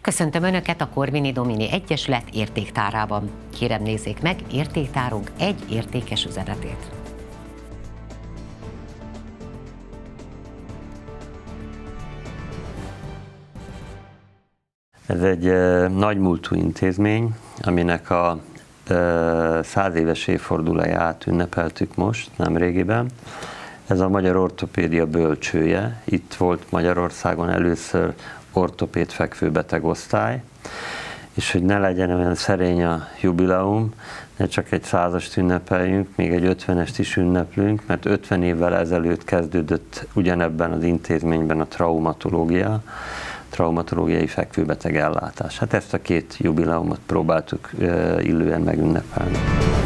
Köszöntöm Önöket a Corvini Domini Egyesület értéktárában. Kérem, nézzék meg értéktárunk egy értékes üzenetét. Ez egy nagymúltú intézmény, aminek a 100 éves évfordulóját ünnepeltük most, nemrégiben. Ez a Magyar Ortopédia bölcsője. Itt volt Magyarországon először ortopéd fekvőbeteg osztály, és hogy ne legyen olyan szerény a jubileum, ne csak egy 100-ast ünnepeljünk, még egy 50-est is ünneplünk, mert 50 évvel ezelőtt kezdődött ugyanebben az intézményben a traumatológiai fekvőbeteg ellátás. Hát ezt a két jubileumot próbáltuk illően megünnepelni.